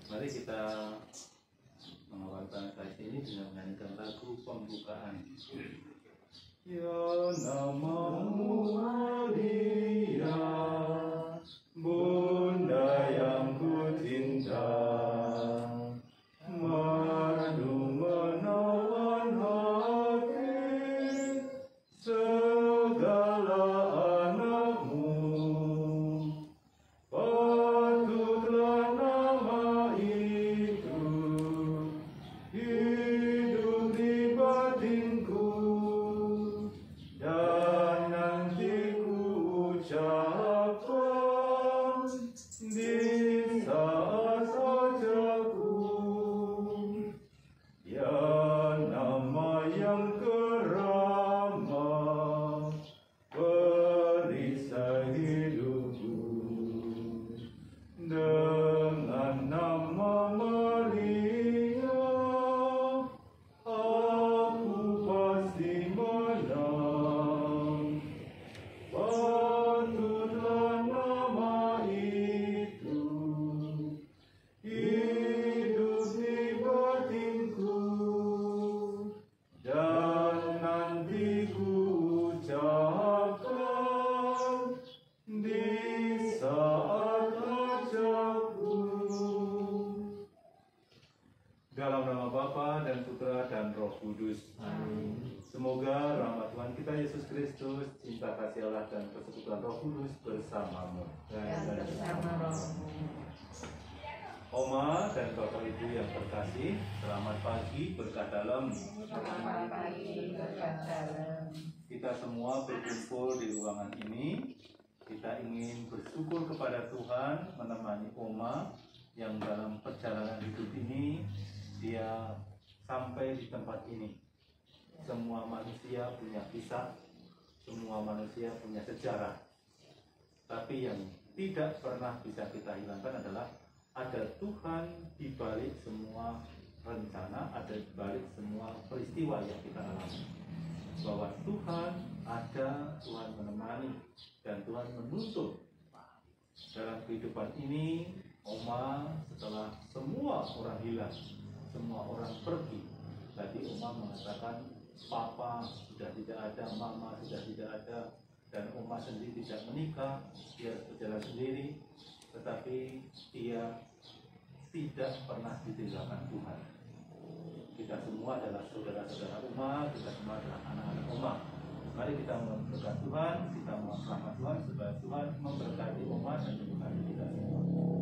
Mari kita mengawal bangsa ini dengan menyanyikan lagu pembukaan. Ya namamu Maria, Bunda yang kucinta, merdu menawan hati segala anakmu. Patutlah nama itu hidup di batinku, dan nanti ku ucapkan di saat sajaku. Ya nama yang keramat, perisai hidupku. Dengan nama Maria, aku pasti menang. Patutlah nama itu hidup di batinku, dan nanti ku ucapkan di saat ajaku. Dalam nama Bapa dan Putra dan Roh Kudus. Amin. Semoga rahmat Tuhan kita Yesus Kristus, cinta kasih Allah dan persekutuan Roh Kudus bersamamu Dan bersama rohmu. Oma dan Bapak Ibu yang terkasih, selamat pagi berkah dalam. Selamat pagi, berkat dalam. Kita semua berkumpul di ruangan ini. Kita ingin bersyukur kepada Tuhan menemani Oma yang dalam perjalanan hidup ini dia sampai di tempat ini. Semua manusia punya kisah, semua manusia punya sejarah. Tapi yang tidak pernah bisa kita hilangkan adalah ada Tuhan di balik semua rencana, ada di balik semua peristiwa yang kita alami. Bahwa Tuhan ada, Tuhan menemani, dan Tuhan menuntun. Dalam kehidupan ini, Oma setelah semua orang hilang, semua orang pergi, tadi Oma mengatakan Papa sudah tidak ada, Mama sudah tidak ada, dan Oma sendiri tidak menikah, dia berjalan sendiri, tetapi dia tidak pernah ditinggalkan Tuhan. Kita semua adalah saudara-saudara Oma, kita semua adalah anak-anak Oma. Mari kita memberkati Tuhan, kita mohon Tuhan supaya Tuhan memberkati Oma dan memberkati kita semua.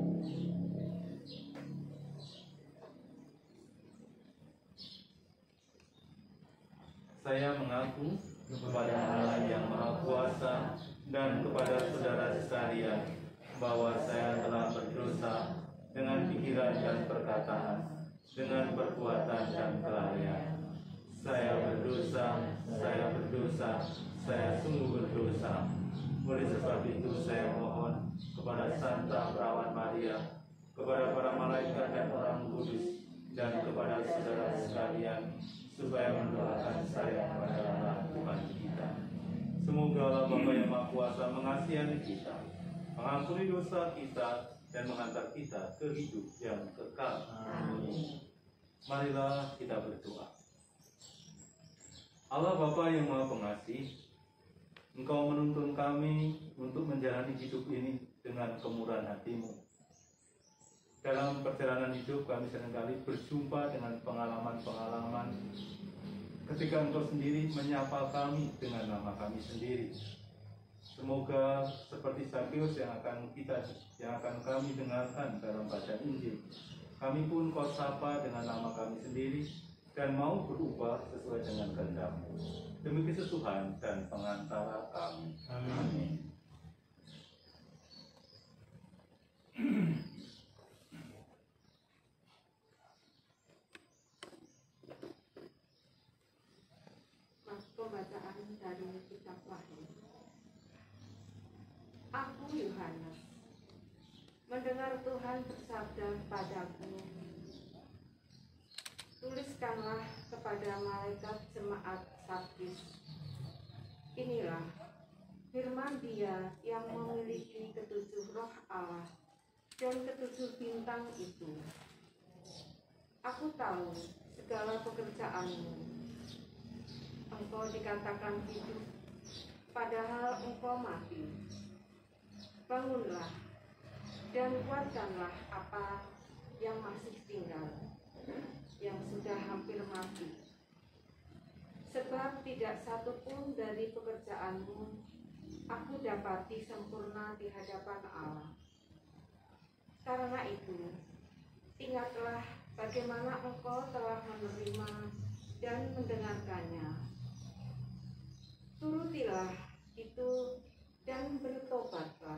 Saya mengaku kepada Allah yang Maha Kuasa dan kepada saudara sekalian bahwa saya telah berdosa dengan pikiran dan perkataan, dengan perbuatan dan kelalaian. Saya berdosa, saya sungguh berdosa. Oleh sebab itu saya mohon kepada Santa Perawat Maria, kepada para malaikat dan orang kudus, dan kepada saudara sekalian, supaya mendoakan saya kepada Allah Tuhan kita. Semoga Allah Bapa yang Maha Kuasa mengasihani kita, mengampuni dosa kita, dan mengantar kita ke hidup yang kekal. Amin. Marilah kita berdoa. Allah Bapa yang Maha Pengasih, Engkau menuntun kami untuk menjalani hidup ini dengan kemurahan hati-Mu. Dalam perjalanan hidup kami seringkali berjumpa dengan pengalaman-pengalaman ketika Engkau sendiri menyapa kami dengan nama kami sendiri. Semoga seperti Sakeus yang akan kami dengarkan dalam bacaan Injil, kami pun Kau sapa dengan nama kami sendiri dan mau berubah sesuai dengan kehendak-Mu. Demi Kristus Tuhan dan pengantara kami. Amin. Pembacaan dari kitab Wahyu. Aku Yohanes mendengar Tuhan bersabda padaku, tuliskanlah kepada malaikat jemaat Sardis, inilah firman Dia yang memiliki ketujuh roh Allah dan ketujuh bintang itu. Aku tahu segala pekerjaanmu. Engkau dikatakan hidup, padahal engkau mati. Bangunlah dan kuatkanlah apa yang masih tinggal, yang sudah hampir mati. Sebab tidak satu pun dari pekerjaanmu aku dapati sempurna di hadapan Allah. Karena itu, ingatlah bagaimana engkau telah menerima dan mendengarkannya. Turutilah itu dan bertobatlah.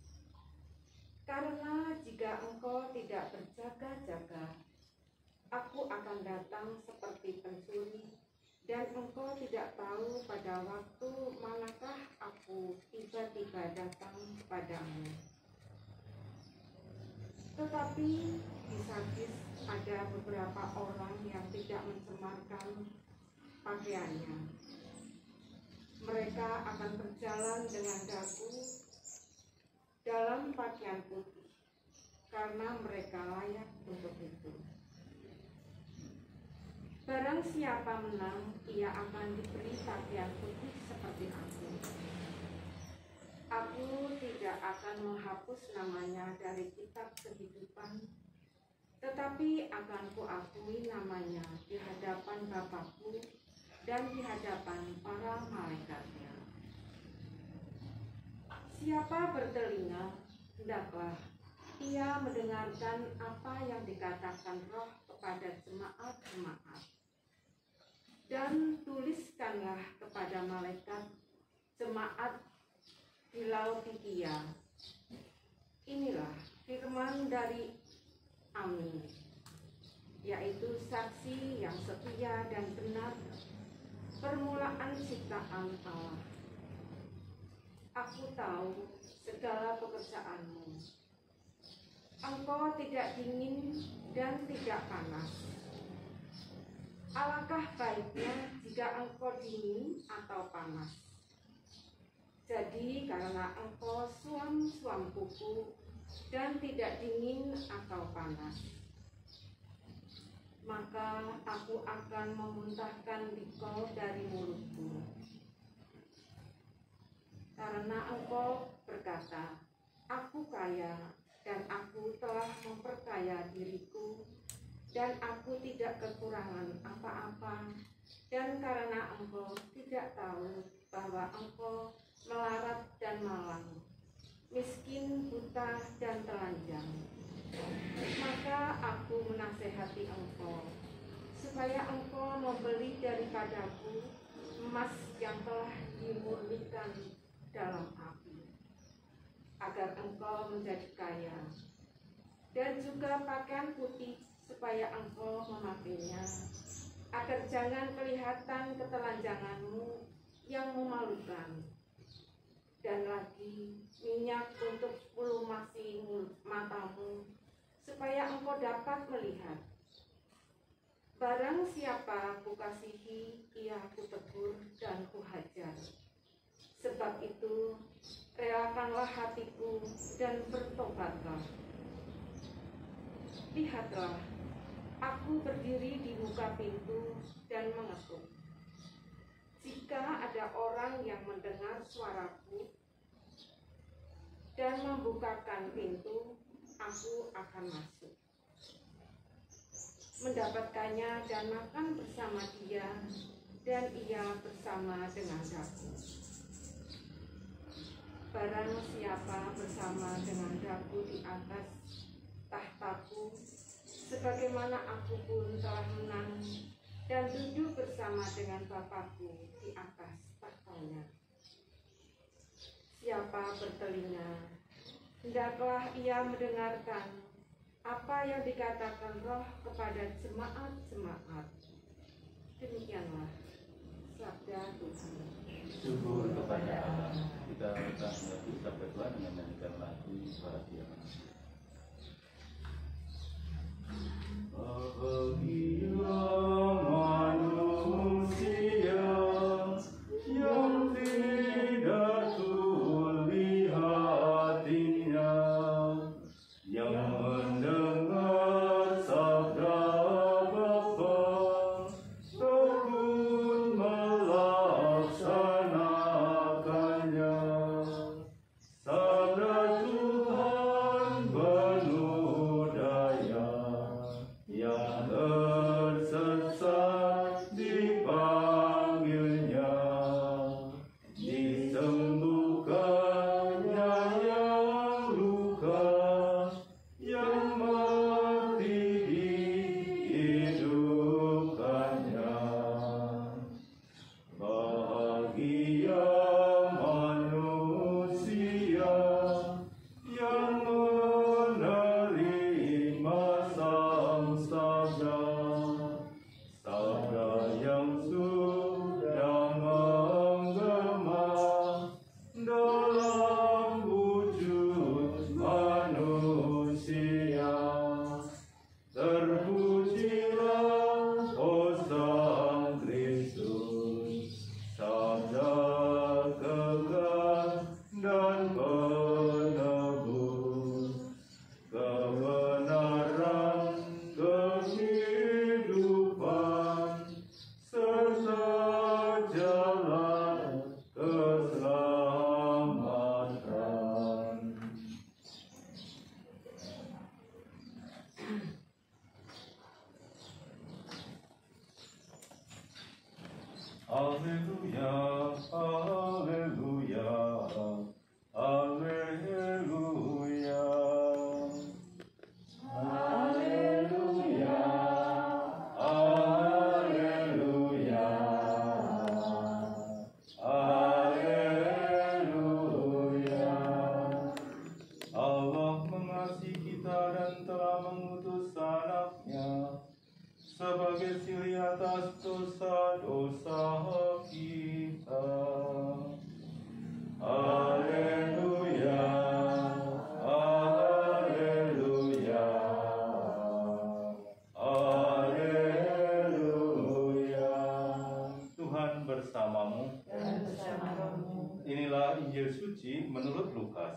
Karena jika engkau tidak berjaga-jaga, aku akan datang seperti pencuri, dan engkau tidak tahu pada waktu manakah aku tiba-tiba datang kepadamu. Tetapi di Sardis ada beberapa orang yang tidak mencemarkan pakaiannya. Mereka akan berjalan dengan dagu dalam pakaian putih, karena mereka layak untuk itu. Barang siapa menang, ia akan diberi pakaian putih seperti aku. Aku tidak akan menghapus namanya dari kitab kehidupan, tetapi akan kuakui namanya di hadapan Bapakku dan di hadapan para malaikatnya. Siapa bertelinga, hendaklah ia mendengarkan apa yang dikatakan Roh kepada jemaat-jemaat. Dan tuliskanlah kepada malaikat jemaat di Laodikia, inilah firman dari Amin, yaitu saksi yang setia dan benar, permulaan ciptaan Allah. Aku tahu segala pekerjaanmu. Engkau tidak dingin dan tidak panas. Alangkah baiknya jika engkau dingin atau panas. Jadi karena engkau suam-suam kuku dan tidak dingin atau panas, maka aku akan memuntahkan dikau dari mulutku. Karena engkau berkata, aku kaya dan aku telah memperkaya diriku, dan aku tidak kekurangan apa-apa, dan karena engkau tidak tahu bahwa engkau melarat dan malang, miskin, buta, dan telanjang, maka aku menasehati engkau, supaya engkau membeli daripadaku emas yang telah dimurnikan dalam api, agar engkau menjadi kaya, dan juga pakaian putih supaya engkau memakainya, agar jangan kelihatan ketelanjanganmu yang memalukan, dan lagi minyak untuk pelumasi matamu, supaya engkau dapat melihat. Barang siapa kukasihi, ia kutegur dan kuhajar. Sebab itu, relakanlah hatiku dan bertobatlah. Lihatlah, aku berdiri di muka pintu dan mengetuk. Jika ada orang yang mendengar suaraku dan membukakan pintu, aku akan masuk, mendapatkannya dan makan bersama dia, dan ia bersama dengan aku. Barang siapa bersama dengan aku di atas tahtaku, sebagaimana aku pun telah menang dan duduk bersama dengan Bapakku di atas tahtanya. Siapa bertelinga, hendaklah ia mendengarkan apa yang dikatakan Roh kepada jemaat-jemaat. Demikianlah sabda Tuhan. Syukur kepada Allah. Kita akan menyambut sabda Tuhan dengan menyanyikan lagu Bahagia. Bahagia manusia yang tidak tuli hatinya, yang mendengar sabda Haleluya, haleluya, haleluya. Haleluya, haleluya, haleluya. Allah mengasihi kita dan telah mengutus anaknya sebagai sili atas dosa-dosa kita. Haleluya, haleluya, haleluya. Tuhan bersamamu. Dan bersamamu. Inilah Injil suci menurut Lukas.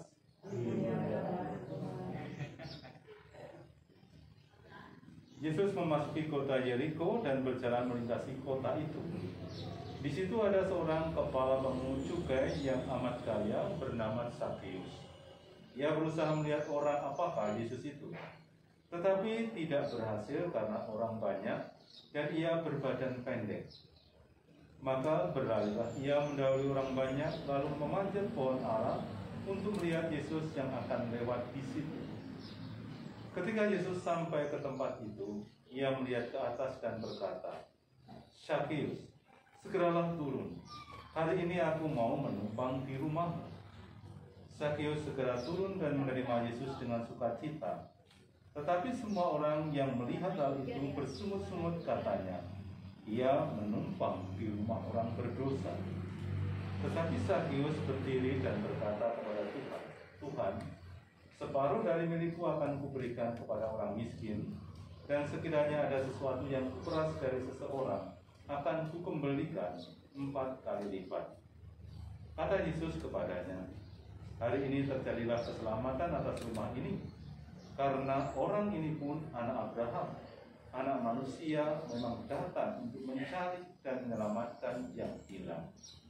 Yesus memasuki kota Yeriko dan berjalan melintasi kota itu. Di situ ada seorang kepala pemungut cukai yang amat kaya bernama Zakheus. Ia berusaha melihat orang apakah Yesus itu, tetapi tidak berhasil karena orang banyak dan ia berbadan pendek. Maka berlarilah ia mendahului orang banyak lalu memanjat pohon ara untuk melihat Yesus yang akan lewat di situ. Ketika Yesus sampai ke tempat itu, ia melihat ke atas dan berkata, "Zakheus, segeralah turun. Hari ini aku mau menumpang di rumahmu." Zakheus segera turun dan menerima Yesus dengan sukacita. Tetapi semua orang yang melihat hal itu bersungut-sungut katanya, "Ia menumpang di rumah orang berdosa." Tetapi Zakheus berdiri dan berkata kepada Tuhan, "Tuhan, separuh dari milikku akan kuberikan kepada orang miskin, dan sekiranya ada sesuatu yang kuperas dari seseorang, akan kukembalikan 4 kali lipat." Kata Yesus kepadanya, "Hari ini terjadilah keselamatan atas rumah ini, karena orang ini pun anak Abraham. Anak manusia memang datang untuk mencari dan menyelamatkan yang hilang."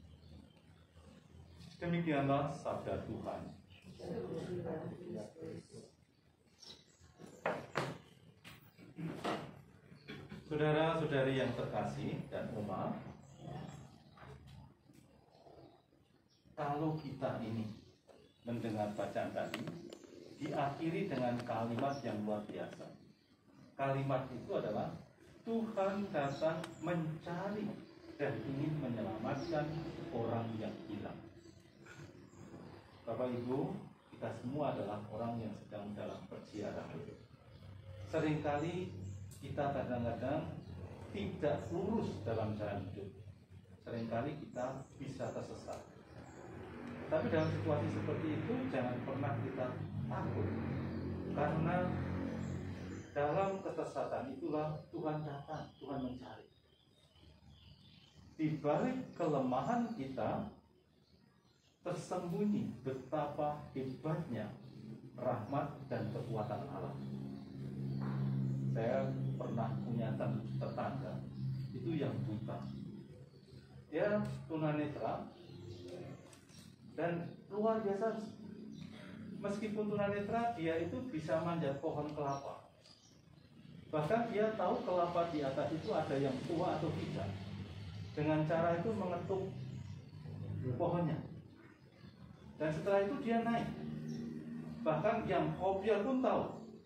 Demikianlah sabda Tuhan. Saudara-saudari yang terkasih dan umat, kalau kita ini mendengar bacaan tadi diakhiri dengan kalimat yang luar biasa. Kalimat itu adalah Tuhan datang mencari dan ingin menyelamatkan orang yang hilang. Bapak Ibu, kita semua adalah orang yang sedang dalam perjalanan. Seringkali kita kadang-kadang tidak lurus dalam jalan hidup. Seringkali kita bisa tersesat. Tapi dalam situasi seperti itu jangan pernah kita takut, karena dalam kesesatan itulah Tuhan datang, Tuhan mencari. Di balik kelemahan kita tersembunyi betapa hebatnya rahmat dan kekuatan Allah. Saya pernah punya tetangga itu yang buta. Dia tunanetra dan luar biasa. Meskipun tunanetra, dia itu bisa manjat pohon kelapa. Bahkan dia tahu kelapa di atas itu ada yang tua atau tidak. Dengan cara itu mengetuk pohonnya. Dan setelah itu dia naik. Bahkan yang kopior pun tahu.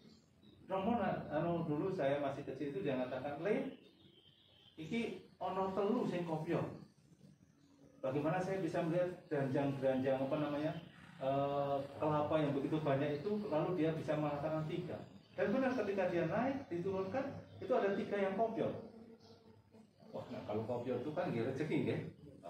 Dulu saya masih kecil itu dia mengatakan, "Le, iki ono telu sing kopior." Bagaimana saya bisa melihat granjang kelapa yang begitu banyak itu, lalu dia bisa mengatakan 3. Dan benar ketika dia naik, diturunkan, itu ada 3 yang kopior. Wah, nah kalau kopior itu kan rezeki, kan?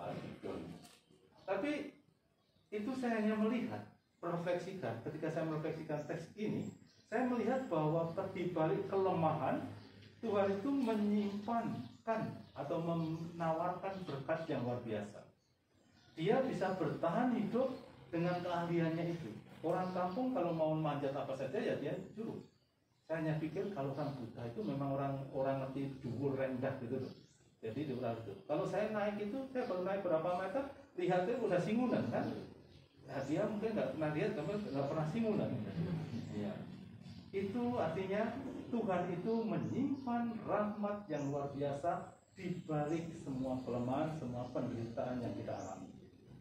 Tapi itu saya hanya melihat, merefleksikan. Ketika saya merefleksikan teks ini, saya melihat bahwa di balik kelemahan, Tuhan itu menyimpankan atau menawarkan berkat yang luar biasa. Dia bisa bertahan hidup dengan keahliannya itu. Orang kampung kalau mau manjat apa saja ya dia juru. Saya hanya pikir kalau orang buta itu memang orang ngerti dhuwur rendah gitu loh. Jadi di itu. Kalau saya naik itu, saya baru naik berapa meter, lihatnya udah singunan kan? Nah, dia mungkin nggak pernah lihat, tapi nggak pernah singunan. Ya. Itu artinya Tuhan itu menyimpan rahmat yang luar biasa di balik semua kelemahan, semua penderitaan yang kita alami.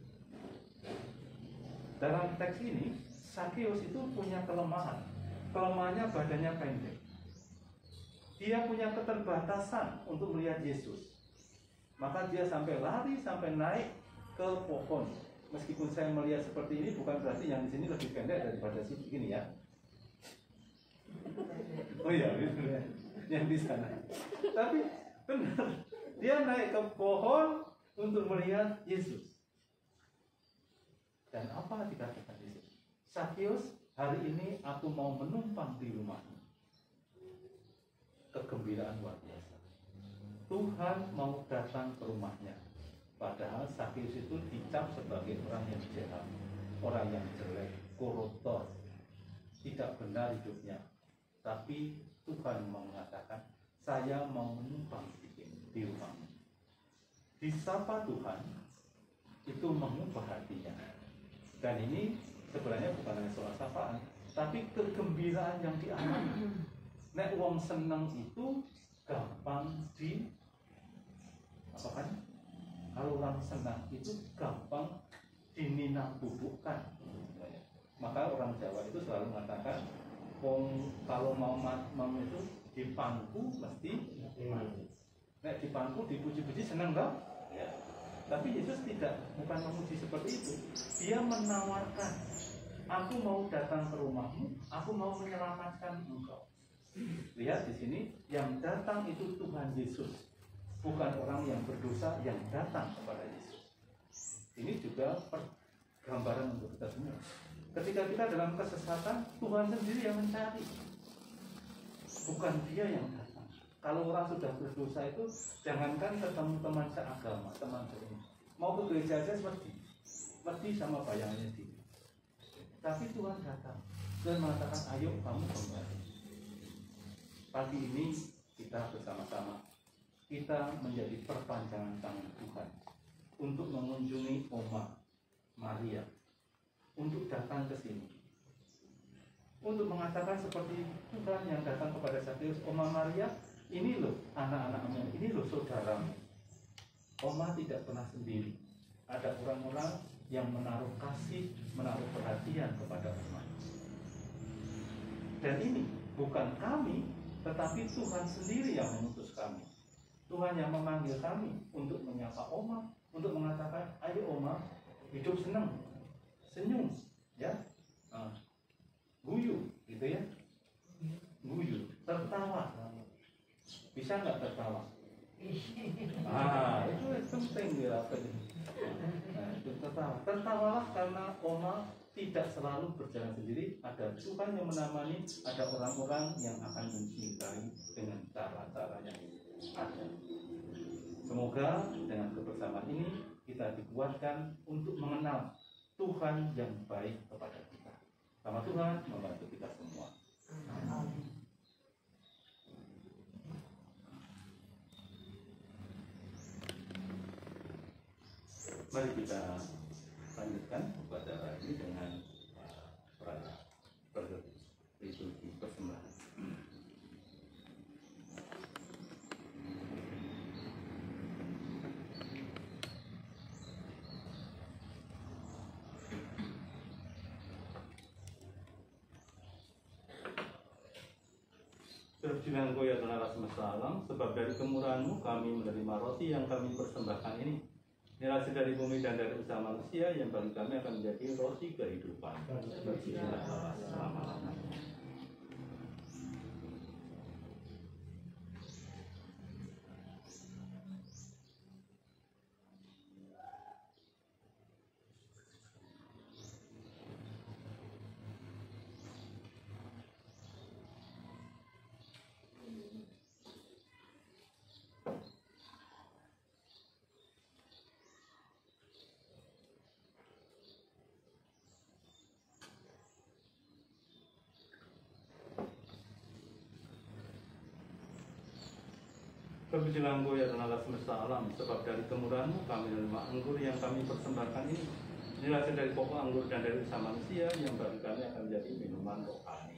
Dalam teks ini, Sakeus itu punya kelemahan. Kelemahannya badannya pendek. Dia punya keterbatasan untuk melihat Yesus. Maka dia sampai lari, sampai naik ke pohon. Meskipun saya melihat seperti ini, bukan berarti yang di sini lebih pendek daripada sini ya. Oh iya, yang di sana. Tapi benar, dia naik ke pohon untuk melihat Yesus. Dan apa dikatakan Yesus? Sakeus, hari ini aku mau menumpang di rumahmu. Kegembiraan luar biasa. Tuhan mau datang ke rumahnya. Padahal Sakeus itu dicap sebagai orang yang jahat, orang yang jelek, koruptor, tidak benar hidupnya. Tapi Tuhan mau mengatakan, saya mau menumpang di rumahmu. Disapa Tuhan, itu mengubah hatinya. Dan ini sebenarnya bukan hanya soal sapaan, tapi kegembiraan yang dialami. Nek wong seneng itu gampang apa kan? Kalau orang senang itu gampang dininambubukkan. Maka orang Jawa itu selalu mengatakan, kalau mau itu dipangku mesti mati. Nek dipangku dipuji-puji senang toh? Ya. Tapi Yesus bukan memuji seperti itu. Dia menawarkan, aku mau datang ke rumahmu, aku mau menyelamatkan engkau. Lihat di sini, yang datang itu Tuhan Yesus, bukan orang yang berdosa yang datang kepada Yesus. Ini juga gambaran untuk kita semua. Ketika kita dalam kesesatan, Tuhan sendiri yang mencari, bukan dia yang datang. Kalau orang sudah berdosa itu, jangankan ketemu teman seagama, teman seiman, mau ke gereja aja mesti sama bayangannya dia. Tapi Tuhan datang dan mengatakan, ayo kamu kembali. Pagi ini kita bersama-sama, kita menjadi perpanjangan tangan Tuhan untuk mengunjungi Oma Maria, untuk datang ke sini, untuk mengatakan seperti Tuhan yang datang kepada Sakeus, Oma Maria, ini loh anak-anakmu, ini loh saudaramu. Oma tidak pernah sendiri. Ada orang-orang yang menaruh kasih, menaruh perhatian kepada Oma. Dan ini bukan kami, tetapi Tuhan sendiri yang mengutus kami. Tuhan yang memanggil kami untuk menyapa Oma, untuk mengatakan, ayo Oma, hidup senang, senyum, ya, guyu, gitu ya, guyu, tertawa. Bisa nggak tertawa? Itu penting ya. Itu tertawalah karena Oma tidak selalu berjalan sendiri. Ada Tuhan yang menemani, ada orang-orang yang akan mencintai dengan cara-cara yang ada. Semoga dengan kebersamaan ini kita dikuatkan untuk mengenal Tuhan yang baik kepada kita. Sama Tuhan membantu kita semua. Amin. Mari kita lanjutkan upacara ini dengan liturgi persembahan. Terpujilah Engkau ya Tuhan Allah semesta alam, sebab dari kemurahan-Mu kami menerima roti yang kami persembahkan ini. Ini hasil dari bumi dan dari usaha manusia yang bagi kami akan menjadi roti kehidupan. Terpujilah Allah selama-lamanya. Terpujilah Engkau ya Tuhan Allah semesta alam, sebab dari kemurahan-Mu kami menerima anggur yang kami persembahkan ini. Ini hasil dari pokok anggur dan dari usaha manusia yang bagi kami akan menjadi minuman rohani.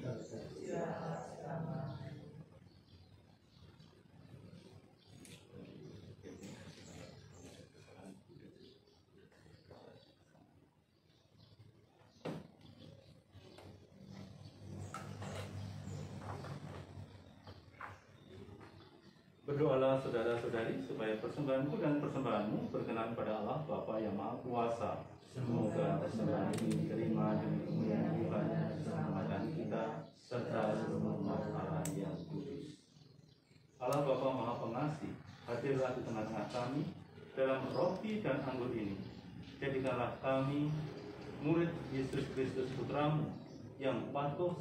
Berdoalah saudara-saudari supaya persembahanku dan persembahanmu berkenan pada Allah Bapa yang Maha Kuasa. Semoga persembahan ini diterima demi kemuliaan Tuhan dan keselamatan kita serta seluruh umat Allah yang kudus. Allah Bapa Maha Pengasih, hadirlah di tengah-tengah kami dalam roti dan anggur ini. Jadikanlah kami murid Yesus Kristus Putramu yang patuh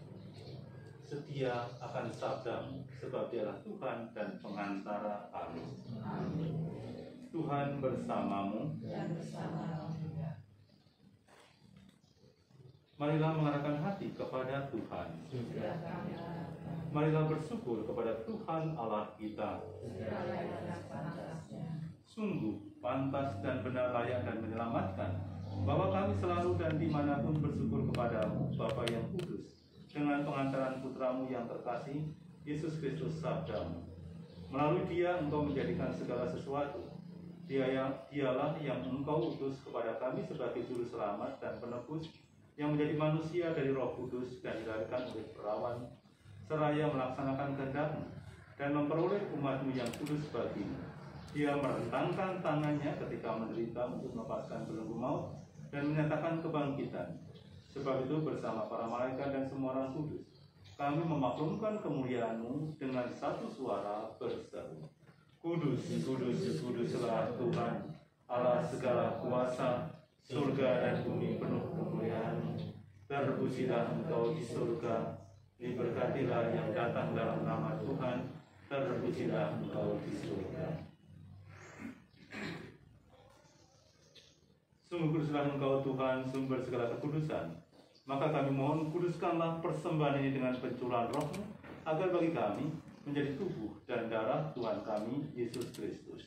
setia akan sabdamu, sebab dialah Tuhan dan pengantara kami. Amin. Tuhan bersamamu. Dan bersama juga. Marilah mengarahkan hati kepada Tuhan. Sudah kami harapkan. Marilah bersyukur kepada Tuhan Allah kita. Segala yang pantasnya. Sungguh pantas dan benar, layak dan menyelamatkan, bahwa kami selalu dan dimanapun bersyukur kepadamu, Bapa yang kudus, dengan pengantaran putramu yang terkasih, Yesus Kristus sabdamu. Melalui dia engkau menjadikan segala sesuatu. Dialah yang engkau utus kepada kami sebagai juru selamat dan penebus, yang menjadi manusia dari Roh Kudus dan dilahirkan oleh perawan, seraya melaksanakan kehendak-Mu dan memperoleh umat-Mu yang kudus bagimu. Dia merentangkan tangannya ketika menderita untuk melepaskan belenggu maut dan menyatakan kebangkitan. Sebab itu bersama para malaikat dan semua orang kudus, kami memaklumkan kemuliaan-Mu dengan satu suara berseru, Kudus, kudus, kuduslah Tuhan, Allah segala kuasa, surga dan bumi penuh kemuliaan-Mu. Terpujilah Engkau di surga, diberkatilah yang datang dalam nama Tuhan, terpujilah Engkau di surga. Sungguh kuduslah Engkau Tuhan, sumber segala kekudusan. Maka kami mohon, kuduskanlah persembahan ini dengan pencurahan Roh-Mu, agar bagi kami menjadi tubuh dan darah Tuhan kami, Yesus Kristus.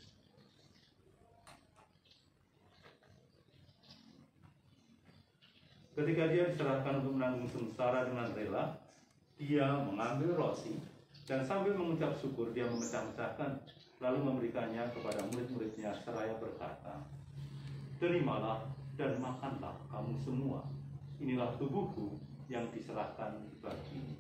Ketika dia diserahkan untuk menanggung sengsara dengan rela, dia mengambil roti, dan sambil mengucap syukur, dia memecah-mecahkan, lalu memberikannya kepada murid-muridnya seraya berkata, Terimalah dan makanlah kamu semua. Inilah tubuhku yang diserahkan bagimu.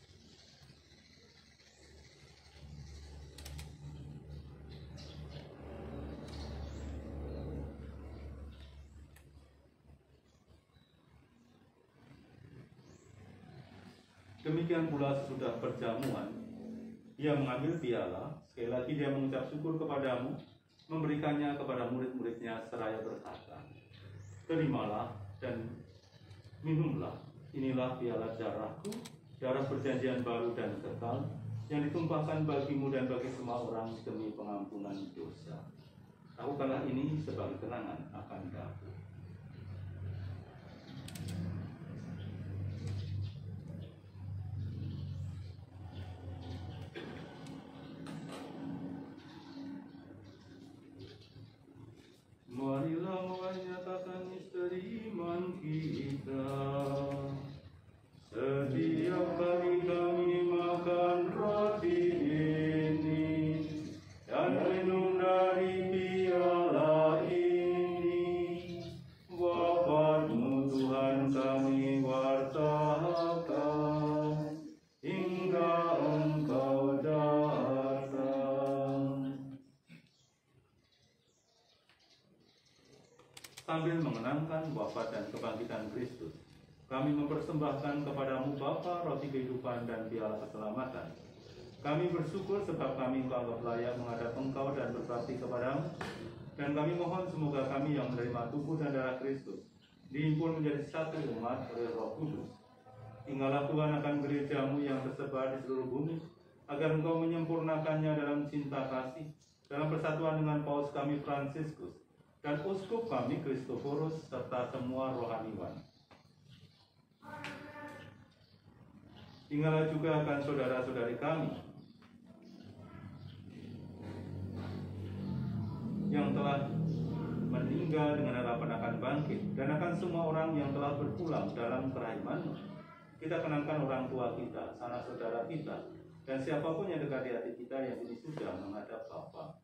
Demikian pula sesudah perjamuan, dia mengambil piala, sekali lagi dia mengucap syukur kepadamu, memberikannya kepada murid-muridnya seraya berkata, Terimalah dan minumlah, inilah piala darahku, darah perjanjian baru dan kekal, yang ditumpahkan bagimu dan bagi semua orang demi pengampunan dosa. Lakukanlah ini sebagai kenangan akan aku. Marilah menyatakan misteri iman kita. Setiap kali kami makan roti ini dan minum dari piala ini, wafat-Mu Tuhan kami wartakan hingga Engkau datang. Sambil mengenangkan wafat dan kebangkitan Kristus, kami mempersembahkan kepadamu Bapa roti kehidupan dan piala keselamatan. Kami bersyukur sebab kami anggap layak menghadap Engkau dan berbakti kepadamu. Dan kami mohon semoga kami yang menerima tubuh dan darah Kristus dihimpun menjadi satu umat oleh Roh Kudus. Tinggallah Tuhan akan gereja-Mu yang tersebar di seluruh bumi, agar Engkau menyempurnakannya dalam cinta kasih, dalam persatuan dengan Paus kami Fransiskus, dan uskup kami Kristoforus, serta semua rohaniwan. Tinggallah juga akan saudara-saudari kami yang telah meninggal dengan harapan akan bangkit, dan akan semua orang yang telah berpulang dalam kerahiman-Mu. Kita kenangkan orang tua kita, sanak saudara kita, dan siapapun yang dekat di hati kita yang kini sudah menghadap Bapa.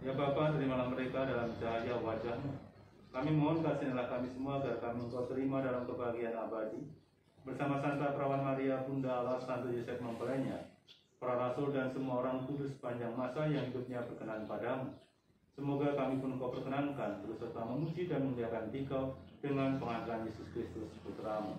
Ya Bapa, terimalah mereka dalam cahaya wajah-Mu. Kami mohon kasihanilah kami semua agar kami Engkau terima dalam kebahagiaan abadi. Bersama Santa Perawan Maria, Bunda Allah, Santo Yosef mempelainya, para rasul dan semua orang kudus sepanjang masa yang hidupnya berkenan padamu. Semoga kami pun Engkau perkenankan terus serta memuji dan memuliakan Dikau dengan pengangkatan Yesus Kristus Putra-Mu.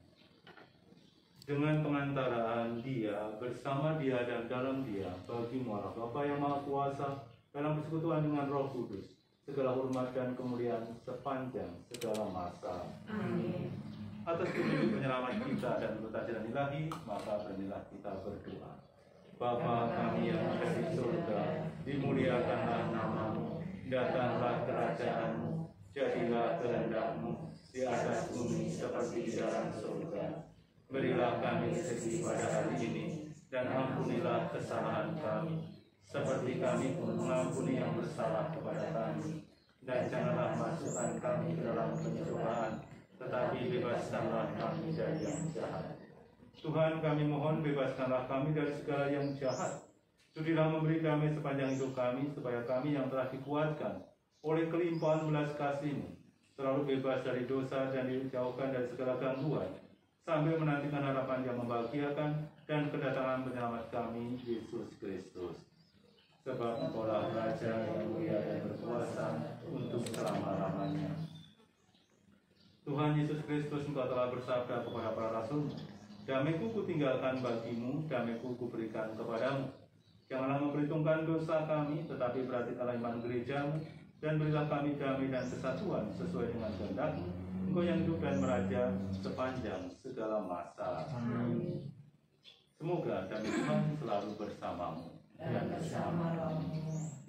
Dengan pengantaraan Dia, bersama Dia dan dalam Dia, bagi-Mu Allah Bapa yang Maha Kuasa, dalam persekutuan dengan Roh Kudus, segala hormat dan kemuliaan sepanjang segala masa. Amin. Atas petunjuk penyelamat kita dan berkat ilahi, maka berilah kita berdoa. Bapa kami yang ada di surga, dimuliakanlah nama-Mu, datanglah kerajaan-Mu, jadilah kehendak-Mu di atas bumi seperti di dalam surga. Berilah kami rezeki pada hari ini, dan ampunilah kesalahan kami, seperti kami pun mengampuni yang bersalah kepada kami. Dan janganlah masukkan kami ke dalam pencobaan, tetapi bebaskanlah kami dari yang jahat. Tuhan, kami mohon bebaskanlah kami dari segala yang jahat. Sudilah memberi kami sepanjang hidup kami, supaya kami yang telah dikuatkan oleh kelimpahan belas kasih-Mu selalu bebas dari dosa dan dijauhkan dari segala gangguan, sambil menantikan harapan yang membahagiakan dan kedatangan penyelamat kami, Yesus Kristus. Sebab Engkaulah Raja yang mulia dan berkuasa untuk selama-lamanya. Tuhan Yesus Kristus, Engkau telah bersabda kepada para rasul-Mu, damai-Ku kutinggalkan bagi-Mu, damai-Ku kuberikan kepadamu. Janganlah memperhitungkan dosa kami, tetapi perhatikanlah iman gereja-Mu, dan berilah kami damai dan kesatuan sesuai dengan kehendak-Mu, Engkau yang hidup dan meraja sepanjang segala masa. Amin. Semoga damai Tuhan selalu bersamamu. Dan bersama rohmu.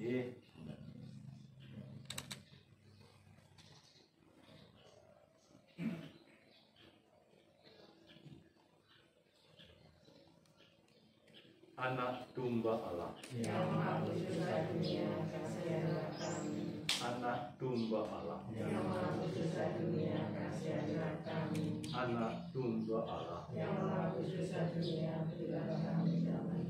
Anak domba Allah, Yang menghapus dosa dunia, kasihanlah kami. anak domba Allah, Yang menghapus dosa dunia, kasihanlah kami. anak domba Allah. Yang menghapus dosa dunia, berilah kami damai.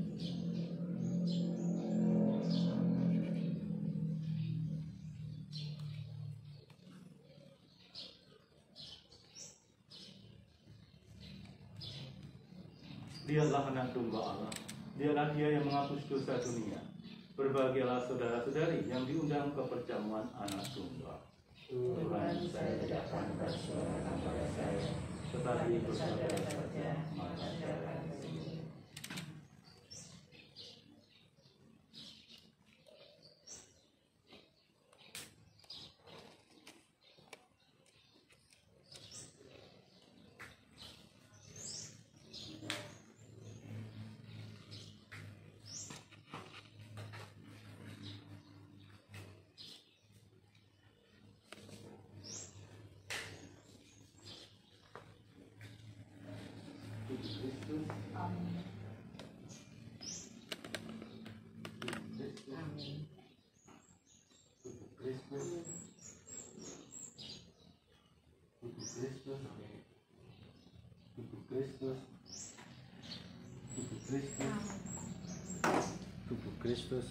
Dialah anak domba Allah. Dialah Dia yang menghapus dosa dunia. Berbahagialah saudara-saudari yang diundang ke perjamuan anak domba. Tuhan, saya tidak pantas suarakan pada saya, Tetapi bersaudara bersaudara saja, maka saya akan sembuh. Tubuh Kristus.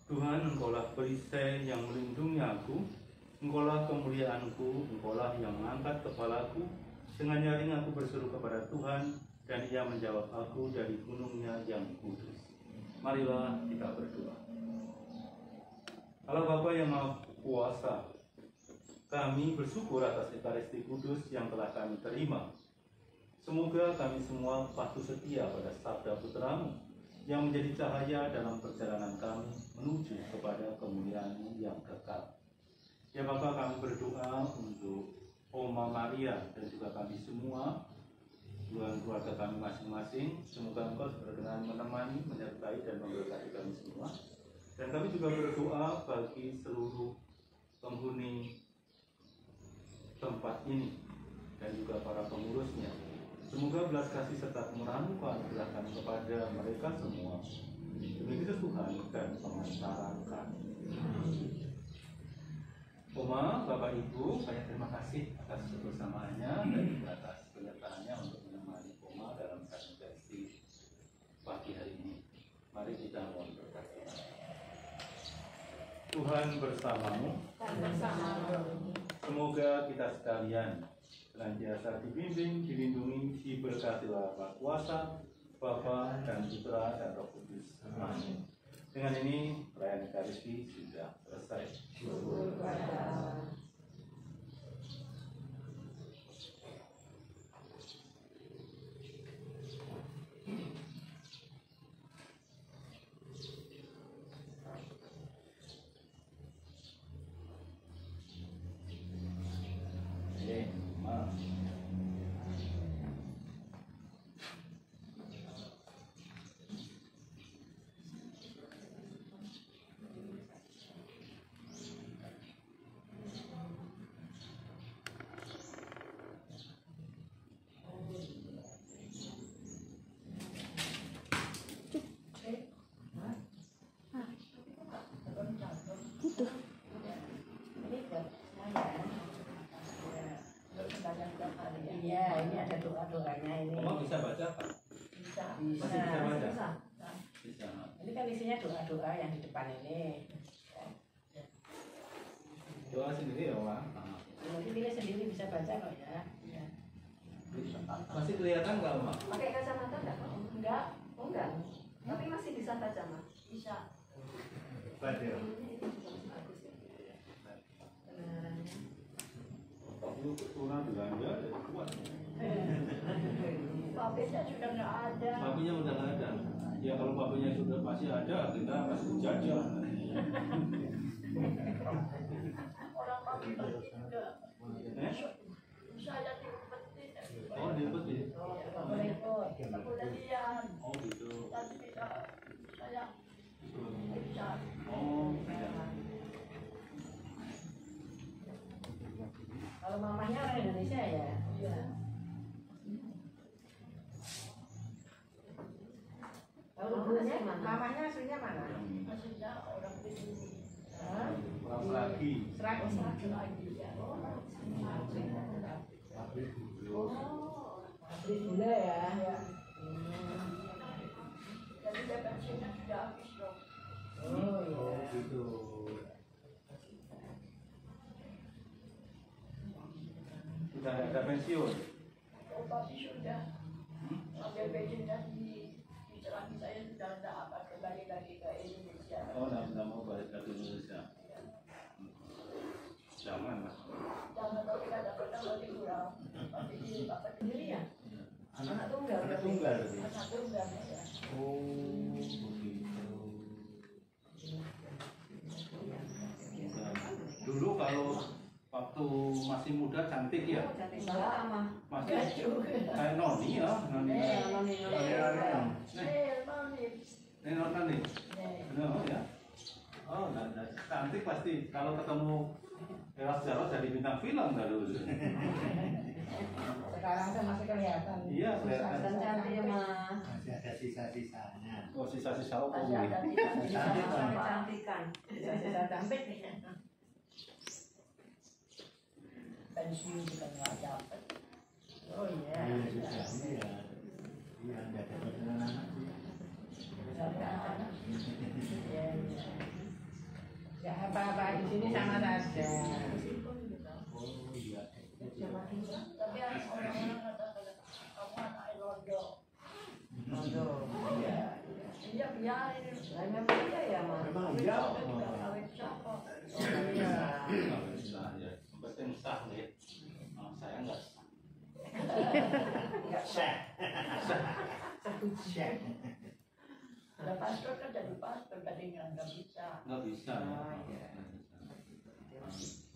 Tuhan, Engkaulah perisai yang melindungi aku, Engkaulah kemuliaanku, Engkaulah yang mengangkat kepalaku. Dengan nyaring aku berseru kepada Tuhan, dan Ia menjawab aku dari gunungnya yang kudus. Marilah kita berdoa. Allah Bapa yang Maha Kuasa, kami bersyukur atas Ekaristi Kudus yang telah kami terima. Semoga kami semua patuh setia pada sabda Putra-Mu yang menjadi cahaya dalam perjalanan kami menuju kepada kemuliaan-Mu yang kekal. Ya Bapa, kami berdoa untuk Oma Maria dan juga kami semua, Tuhan, keluarga kami masing-masing. Semoga Engkau berkenan menemani, menyertai dan memberkati kami semua. Dan kami juga berdoa bagi seluruh penghuni tempat ini dan juga para pengurusnya. Semoga belas kasih serta kemurahan-Mu anugerahkan kepada mereka semua. Demi Kristus Tuhan dan pengantara kami. Oma, Bapak Ibu, banyak terima kasih atas kebersamaannya dan juga atas penyertaannya untuk menemani Oma dalam satu sesi pagi hari ini. Mari kita mohon berkat. Tuhan bersamamu. Semoga kita sekalian senantiasa dibimbing, dilindungi, diberkati oleh Allah Kuasa, Bapa dan Putra dan Roh Kudus. Amin. Dengan ini perayaan Ekaristi sudah selesai. Iya, ini ada doa-doanya ini. Oma bisa baca Pak? Bisa. Masih bisa baca? Bisa. Bisa. Ini kan isinya doa-doa yang di depan ini. Doa sendiri ya Oma? Nanti pilih sendiri bisa baca kok ya. Ya. Masih kelihatan nggak Oma? Pakai kacamata enggak? Enggak. Oh, enggak. Tapi masih bisa baca, Mas. Bisa. Baca. Kebenarannya. Tapi kurang belanja dari kuat. Papenya sudah nggak ada. Papinya udah nggak ada. Ya kalau papinya sudah masih ada, kita masih jajah. Orang papi juga. Saya diumpetin. Oh diumpetin. Boleh ikut. Aku latihan. Oh gitu. Tapi bisa saya bisa. Oh iya. Kalau mamanya orang Indonesia ya. Iya. Kalau ibunya mamanya aslinya mana? Aslinya orang Indonesia. Orang Seragi. Seragi ya. Pabrik gula ya. Jadi dia bensinnya sudah habis dong. Oh iya. Oh gitu. Sudah ada pensiun. Oh papi sudah. Ambil bensinnya di Seragi saya sudah tidak apa kembali lagi ke Indonesia. Oh nggak mau balik ke Indonesia. Jangan lah. Jangan kalau kita dapat lagi kurang. Pasti di bapak sendiri ya. Anak tunggal. Anak tunggal. Anak tunggal ya. Oh begitu. Dulu kalau waktu masih muda cantik ya. Cantik banget, Ama. Masih kayak Noni ya, Noni. Noni. Ini Noni. No ya. Oh, nah, cantik pasti. Kalau ketemu Eros Jarot jadi bintang film nggak dulu? Sekarang saya masih kelihatan. Iya, kelihatan. Dan cantik ya mas. Masih ada sisa-sisanya. Oh, sisa-sisa apa Masih ada ini? sisa-sisa Kecantikan. sisa-sisa cantik. Pensiun juga nggak dapat. Oh iya. Iya, susahnya ya. Iya, nggak dapat anak sih. Iya, iya. Ya apa-apa di sini sama saja. Oh iya. Tapi orang-orang kata-kata kamu anak londo. Londo. Iya. Iya biarin. Lah memang iya ya, Mas. Memang iya. Awet siapa? Iya. Yang penting sah ya. Nah, saya nggak sah. Enggak Syekh. Syekh. Ada pastor kan jadi pastor, tadi nggak bisa. Nggak bisa. Oh, iya. Nggak bisa.